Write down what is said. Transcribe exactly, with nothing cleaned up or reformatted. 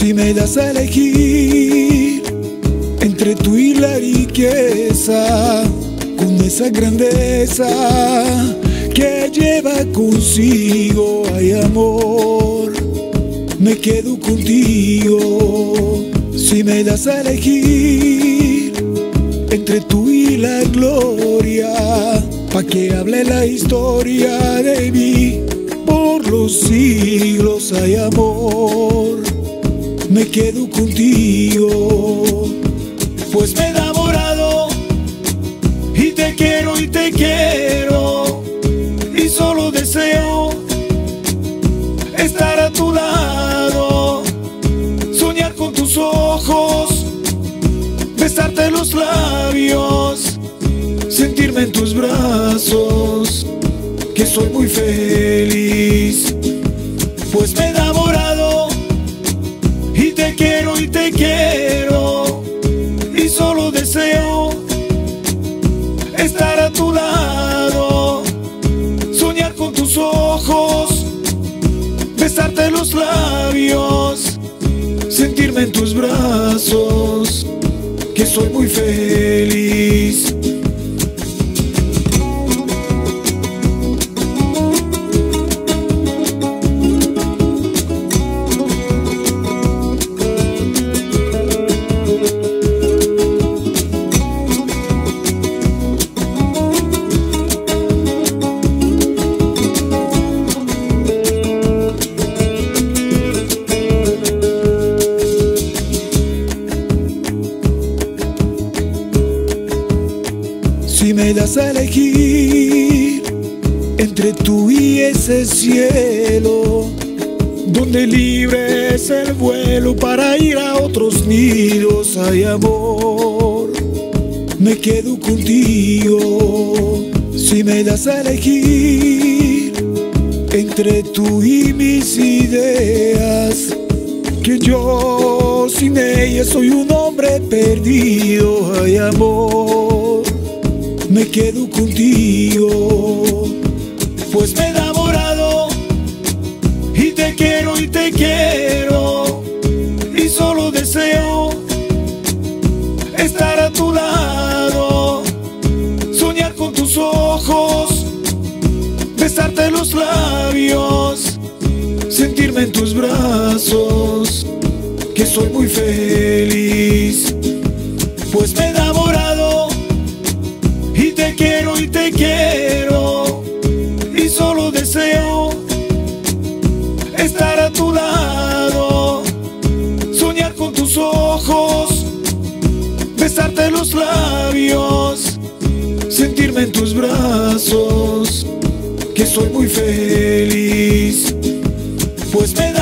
Si me das a elegir entre tú y la riqueza, con esa grandeza que lleva consigo, ay amor, me quedo contigo. Si me das a elegir entre tú y la gloria, pa' que hable la historia de mí por los siglos, ay amor, me quedo contigo. Pues me he enamorado y te quiero y te quiero, y solo deseo estar a tu lado, soñar con tus ojos, besarte los labios, sentirme en tus brazos, que soy muy feliz. Pues me he enamorado y te quiero y te quiero, y solo deseo estar a tu lado, soñar con tus ojos, besarte los labios, sentirme en tus brazos, que soy muy feliz. Si me das a elegir entre tú y ese cielo, donde libre es el vuelo para ir a otros nidos, ay amor, me quedo contigo. Si me das a elegir entre tú y mis ideas, que yo sin ellas soy un hombre perdido, ay amor, me quedo contigo. Pues me he enamorado y te quiero y te quiero, y solo deseo estar a tu lado, soñar con tus ojos, besarte los labios, sentirme en tus brazos, que soy muy feliz. Pues me he enamorado y te quiero y te quiero, y solo deseo estar a tu lado, soñar con tus ojos, besarte los labios, sentirme en tus brazos, que soy muy feliz. Pues me